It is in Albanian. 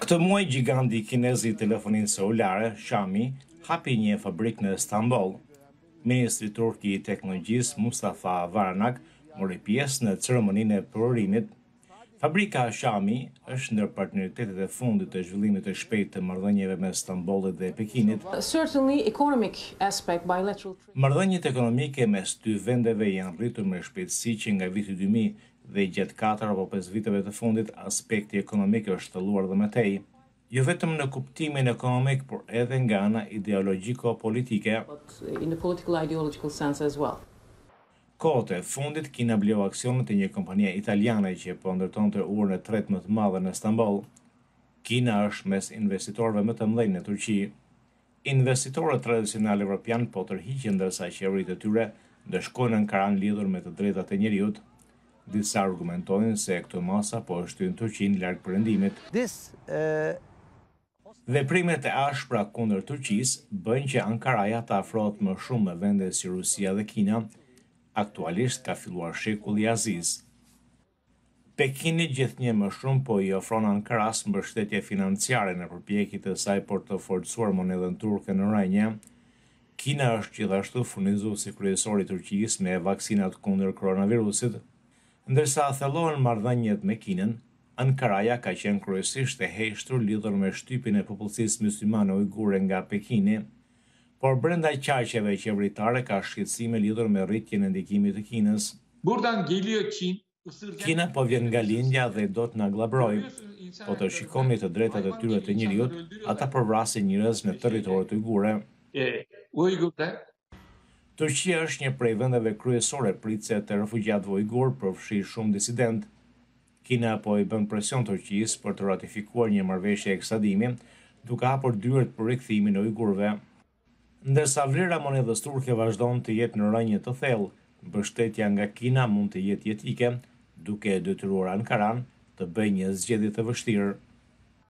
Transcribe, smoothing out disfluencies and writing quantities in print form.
Këtë muaj giganti kinez I telefonisë celulare, Xiaomi, hapi një fabrikë në Istanbul. Ministri turk I teknologjisë Mustafa Varanak mori pjesë në ceremoninë e përërimit. Fabrika Xiaomi është ndër partneritetet e fundit të zhvillimit të shpejtë të marrëdhënieve mes Istanbulit dhe Pekinit. Marrëdhëniet ekonomike mes dy vendeve janë rritur me shpejtësi që nga viti 2000 dhe gjatë 4 apo 5 viteve të fundit aspekti ekonomik është thellur dhe më tej, jo vetëm në kuptimin ekonomik, por edhe nga ana ideologjiko-politike. Kohët e fundit Kina bleu aksionet e një kompanie italiane që po ndërtonte urën e tretë më të madhe në Istanbul. Kina është mes investitorëve më të mëdhenj në Turqi. Investitorët tradicional evropian po tërhiqen ndërsa qeveritë e tyre ndëshkojnë Ankaran lidhur me të drejtat e njerëzit. Disa argumentojnë se këto masa po shtyn Turqinë larg perëndimit. Veprimet e ashpra kundër Turqisë bëjnë që Ankaraja të afrohet më shumë me vende si Rusia dhe Kina. Aktualisht ka filluar shekulli I Azis. Pekini gjithnjë më shumë po I ofron Ankaras mbështetje financiare në përpjekjet e saj për të forcuar monedhën turke në rrënje. Kina është gjithashtu furnizuesi kryesor I Turqisë me vaksinat kundër koronavirusit. Ndërsa thellohen marrëdhëniet me Kinën, Ankaraja ka qenë kryesisht e heshtur lidhur me shtypjen e popullsisë myslimane ujgure nga Pekini, por brenda qarqeve qeveritare ka shqetësime lidhur me rritjen e ndikimit të Kinës. Kina po vjen nga lindja dhe do të na glabrojë. Po të shikoni të drejtat e tyre të njerëzit, ata përvrasin njerëz në territoret ujgure. Turqia është një prej vendeve kryesore pritëse të refugjatëve ujgur, përfshi shumë disident. Kina po I bën presion Turqisë për të ratifikuar një marrëveshje ekstradimi, duke hapur dyert për rikthimin e ujgurëve. Ndërsa vlera monedhës turke vazhdon të jetë në rrënje të thellë, mbështetja nga Kina mund të jetë jetike, duke detyruar Ankaran të bëjë një zgjedhje të vështirë.